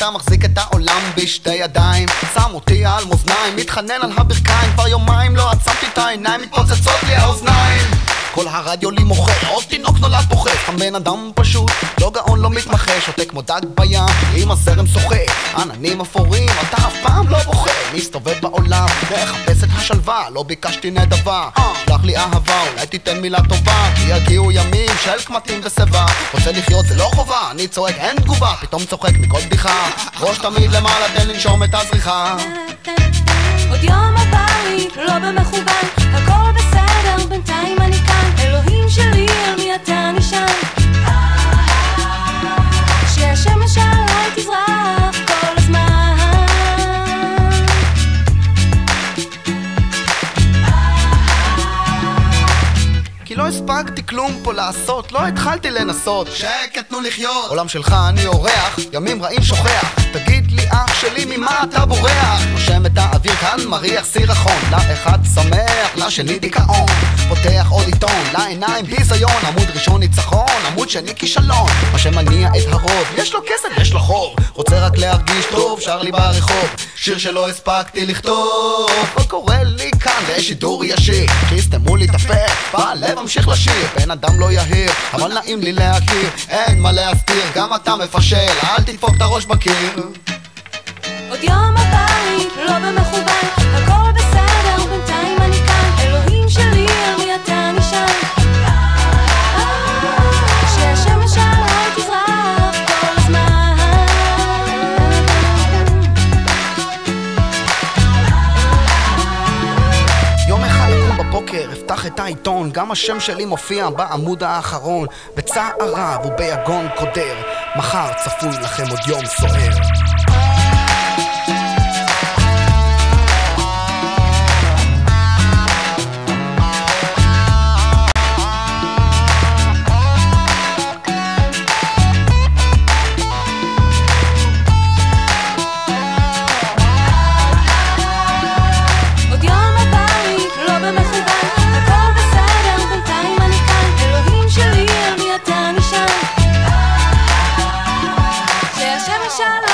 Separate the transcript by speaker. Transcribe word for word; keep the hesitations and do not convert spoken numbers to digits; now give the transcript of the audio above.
Speaker 1: אתה מחזיק את העולם בשתי ידיים, שם אותי על מאזניים, מתחנן על הברכיים, כבר יומיים לא עצמתי את העיניים, מתפוצצות לי האוזניים. כל הרדיו לי מוחה, עוד תינוק נולד בוכה, הבן אדם פשוט, לא גאון לא מתמחה, שותה כמו דג בים, עם הזרם שוחה, עננים אפורים, אתה אף פעם לא בוכה, מסתובב בעולם, מחפש את השלווה, לא ביקשתי נדבה, שלח לי אהבה, אולי תיתן מילה טובה, כי יגיעו ימים של קמטים ושיבה, רוצה לחיות זה לא חובה, אני צועק אין תגובה, פתאום צוחק מכל בדיחה, ראש תמיד למעלה, תן לנשום את הזריחה.
Speaker 2: עוד יום עבר לי, לא במכוון, הכל בסדר, בינתיים אני כאן, אלוהים שלי, על מי אתה נשען? שהשמש עליי תזרח כל הזמן.
Speaker 1: כי לא הספקתי כלום פה לעשות, לא התחלתי לנסות, שקט תנו לחיות, עולם שלך אני אורח, ימים רעים שוכח, תגיד לי אח שלי ממה אתה בורח, נושם את האוויר כאן מריח סירחון, לאחד שמח, לשני דיכאון, פותח עוד עיתון, לעיניים ביזיון, עמוד ראשון ניצחון, עמוד שני כישלון, מה שמניע את הרוב, יש לו כסף יש לו חוב, רוצה רק להרגיש טוב, שר לי ברחוב, שיר שלא הספקתי לכתוב, לא קורא לי כאן לשידור ישיר, שיסתמו לי את הפה, בלב אמשיך לשיר, בן אדם לא יהיר, אבל נעים לי להכיר, אין מה להסתיר, גם אתה מפשל, אל תדפוק את הראש בקיר.
Speaker 2: עוד יום עבר לי, לא במכוון, הכל בסדר, בינתיים אני כאן, אלוהים שלי, על מי אתה נשען? שהשמש עליי תזרח כל הזמן.
Speaker 1: יום אחד לקום בבוקר, אפתח את העיתון, גם השם שלי מופיע בעמוד האחרון, בצער רב וביגון קודר, מחר צפוי לכם עוד יום סוער.
Speaker 2: Shall